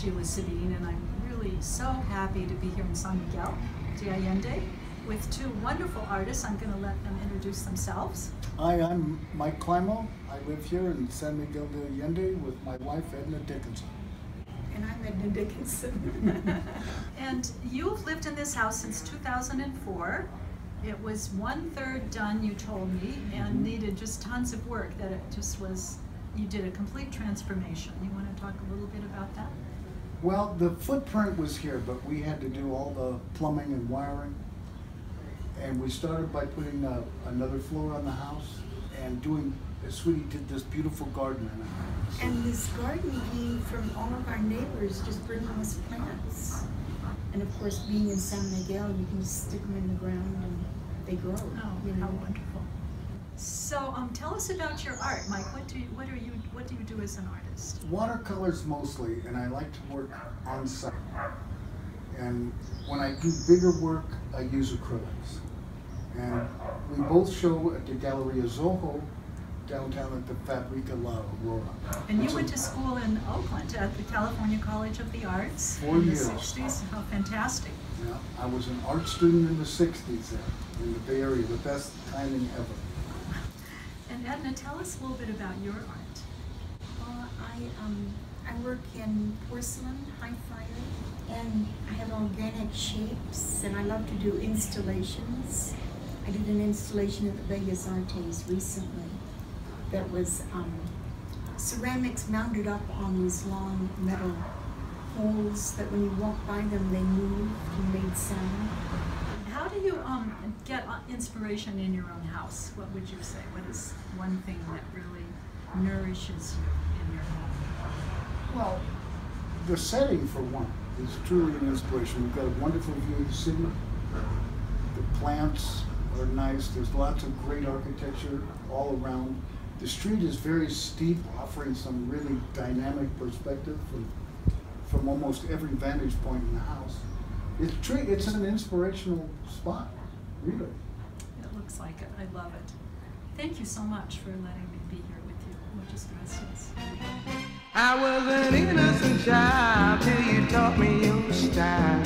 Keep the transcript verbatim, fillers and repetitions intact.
Sheila Sabine, and I'm really so happy to be here in San Miguel de Allende with two wonderful artists. I'm going to let them introduce themselves. Hi, I'm Mike Climo. I live here in San Miguel de Allende with my wife, Edna Dickinson. And I'm Edna Dickinson. And you've lived in this house since two thousand four. It was one-third done, you told me, and Mm-hmm. needed just tons of work, that it just was, you did a complete transformation. You want to talk a little bit about that? Well, the footprint was here, but we had to do all the plumbing and wiring. And we started by putting uh, another floor on the house and doing, Sweetie did this beautiful garden in it. So, And this garden came from all of our neighbors just bringing us plants. And of course, being in San Miguel, you can just stick them in the ground and they grow. Oh, you how know. wonderful. So um, tell us about your art, Mike. What do you, what are you, what do you do as an artist? watercolors mostly, and I like to work on site. And when I do bigger work, I use acrylics. And we both show at the Galleria Zoho downtown at the Fabrica La Aurora. And you It's went a- to school in Oakland at the California College of the Arts Four in years. the sixties. How fantastic. Yeah, I was an art student in the sixties there, in the Bay Area, the best timing ever. And Edna, tell us a little bit about your art. Well, I, um, I work in porcelain, high fire, and I have organic shapes, and I love to do installations. I did an installation at the Bellas Artes recently that was um, ceramics mounted up on these long metal poles that when you walk by them, they moved and made sound. How do you um, get uh, inspiration in your own house? What would you say? What is one thing that really nourishes you in your home? Well, the setting, for one, is truly an inspiration. We've got a wonderful view of the city. The plants are nice. There's lots of great architecture all around. The street is very steep, offering some really dynamic perspective from, from almost every vantage point in the house. It's, tre it's an inspirational spot, really. It looks like it. I love it. Thank you so much for letting me be here with you. Muchas gracias. I was an innocent child till you taught me your style.